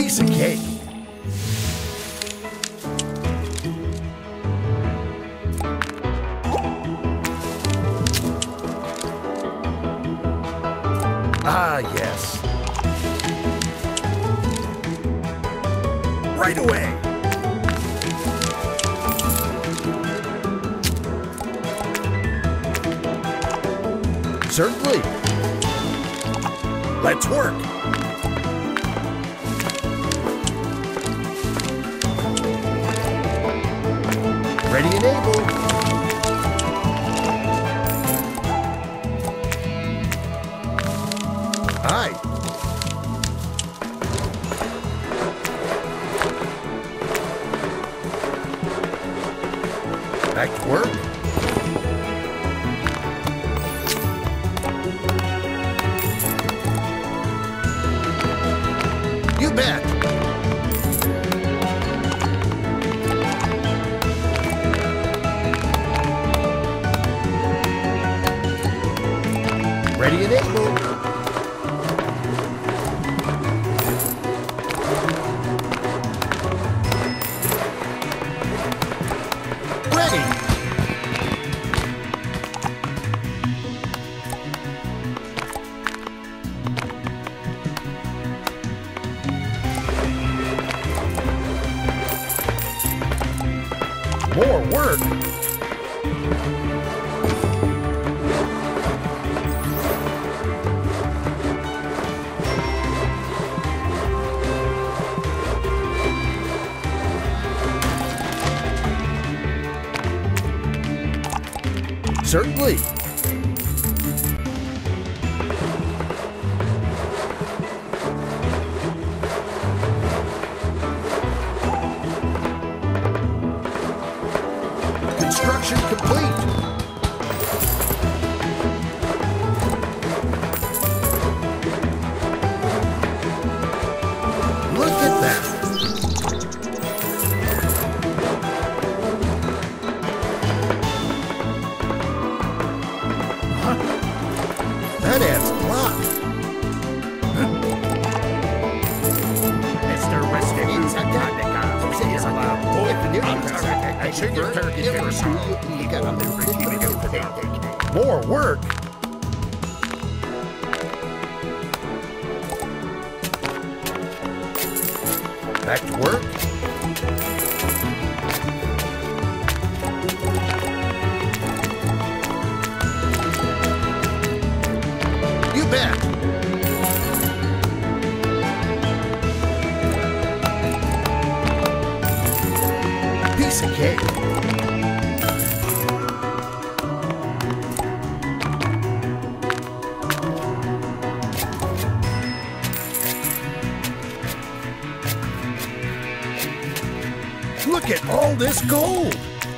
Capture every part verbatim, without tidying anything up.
Piece of cake. Ah, yes. Right away. Certainly. Let's work. Ready and able. Aye. Back to work. You bet. Ready and able. Ready. More work. Certainly. Construction complete. Look at that. That adds a lot. Mister Rescue is a allowed. I should your turkey You got a little More work. Back to work. You bet. Piece of cake. Look at all this gold.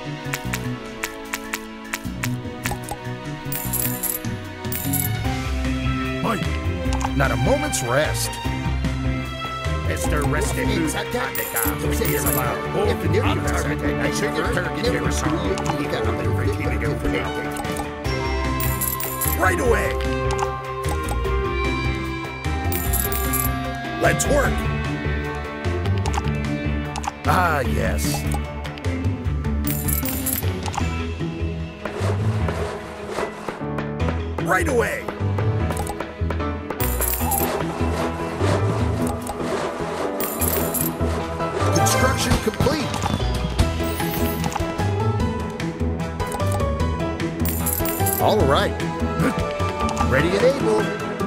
Mike, not a moment's rest. Mister Rescue is allowed. If you I should your turkey You got a little Right away. Let's work. Ah, yes. Right away. Construction complete. All right. Ready and able.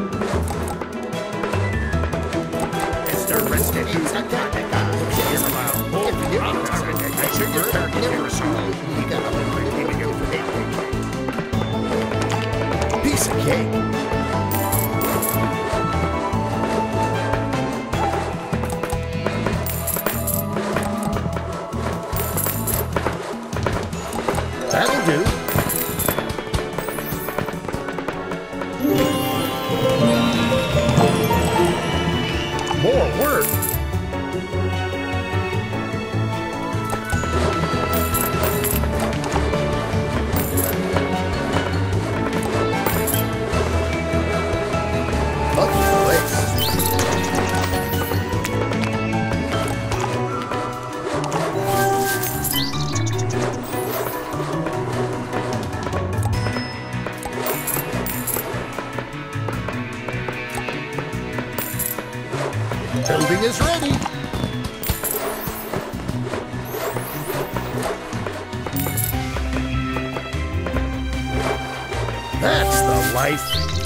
Mister Rescue is allowed. If you I should your turkey You got a little Piece of cake. That'll do. More work. Building is ready. That's the life.